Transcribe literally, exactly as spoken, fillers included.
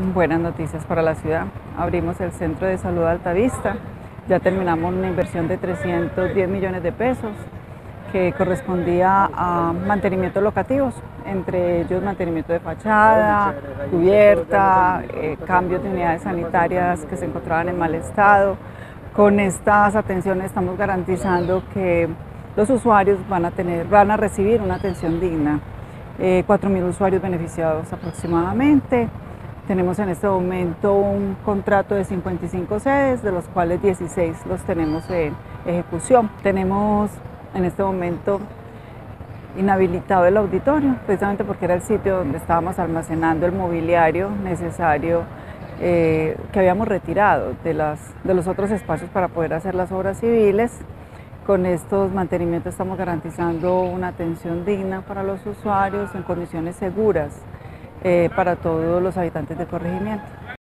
Buenas noticias para la ciudad. Abrimos el Centro de Salud Altavista. Ya terminamos una inversión de trescientos diez millones de pesos que correspondía a mantenimientos locativos, entre ellos mantenimiento de fachada, cubierta, eh, cambios de unidades sanitarias que se encontraban en mal estado. Con estas atenciones estamos garantizando que los usuarios van a, tener, van a recibir una atención digna. Eh, cuatro mil usuarios beneficiados aproximadamente. Tenemos en este momento un contrato de cincuenta y cinco sedes, de los cuales dieciséis los tenemos en ejecución. Tenemos en este momento inhabilitado el auditorio, precisamente porque era el sitio donde estábamos almacenando el mobiliario necesario eh, que habíamos retirado de, las, de los otros espacios para poder hacer las obras civiles. Con estos mantenimientos estamos garantizando una atención digna para los usuarios en condiciones seguras eh, para todos los habitantes del corregimiento.